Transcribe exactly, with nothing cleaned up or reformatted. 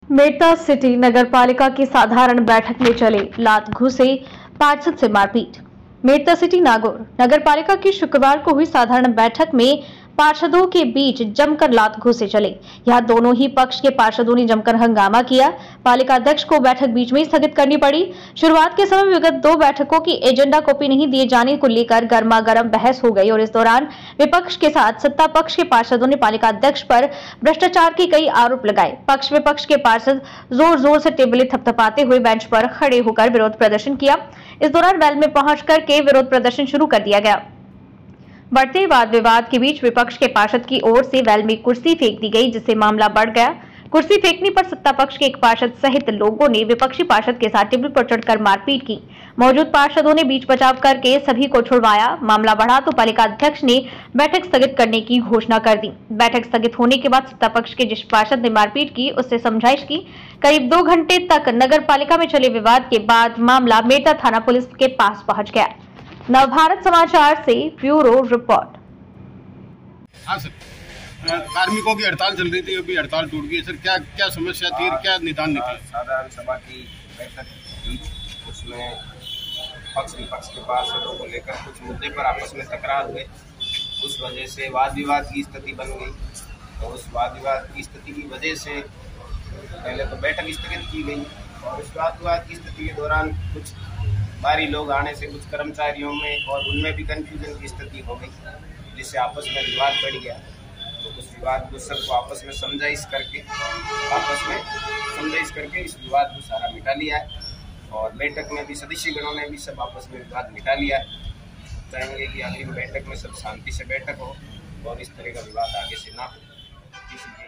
Merta city नगरपालिका की साधारण बैठक में चले लात घुसे पार्षद से मारपीट। मेड़ता सिटी नागौर नगरपालिका की शुक्रवार को हुई साधारण बैठक में पार्षदों के बीच जमकर लात घुसे चले। यहां दोनों ही पक्ष के पार्षदों ने जमकर हंगामा किया। पालिका अध्यक्ष को बैठक बीच में ही स्थगित करनी पड़ी। शुरुआत के समय विगत दो बैठकों की एजेंडा कॉपी नहीं दिए जाने को लेकर गर्मा गर्म बहस हो गई और इस दौरान विपक्ष के साथ सत्ता पक्ष के पार्षदों ने पालिका अध्यक्ष पर भ्रष्टाचार के कई आरोप लगाए। पक्ष विपक्ष के पार्षद जोर जोर से टेबलें थपथपाते हुए बेंच पर खड़े होकर विरोध प्रदर्शन किया। इस दौरान वेल में पहुंच करके विरोध प्रदर्शन शुरू कर दिया गया। बढ़ते वाद विवाद के बीच विपक्ष के पार्षद की ओर से वेल में कुर्सी फेंक दी गई, जिससे मामला बढ़ गया। कुर्सी फेंकने पर सत्ता पक्ष के एक पार्षद सहित लोगों ने विपक्षी पार्षद के साथ टेबल पर चढ़कर मारपीट की। मौजूद पार्षदों ने बीच बचाव करके सभी को छुड़वाया। मामला बढ़ा तो पालिका अध्यक्ष ने बैठक स्थगित करने की घोषणा कर दी। बैठक स्थगित होने के बाद सत्ता पक्ष के जिस पार्षद ने मारपीट की उससे समझाइश की। करीब दो घंटे तक नगर पालिका में चले विवाद के बाद मामला मेड़ता थाना पुलिस के पास पहुंच गया। नवभारत समाचार से ब्यूरो रिपोर्ट। हाँ सर, कार्मिकों की हड़ताल चल रही थी, अभी हड़ताल टूट गई। सर क्या क्या समस्या थी, क्या निदान निकला? साधारण सभा की बैठक थी, उसमें पक्ष विपक्ष के पार्षदों को लेकर कुछ मुद्दे पर आपस में तकरार हुए। उस वजह से वाद विवाद की स्थिति बन गई। तो उस वाद विवाद की स्थिति की वजह से पहले तो बैठक स्थगित की गई और उस वाद विवाद की स्थिति के दौरान कुछ बाहरी लोग आने से कुछ कर्मचारियों में और उनमें भी कंफ्यूजन की स्थिति हो गई, जिससे आपस में विवाद बढ़ गया। तो उस विवाद को सबको आपस में समझाइश करके आपस में समझाइश करके इस विवाद को सारा मिटा लिया है और बैठक में भी सदस्य गणों ने भी सब आपस में विवाद मिटा लिया है। चाहेंगे कि अगली बैठक में सब शांति से बैठक हो और इस तरह का विवाद आगे से ना हो।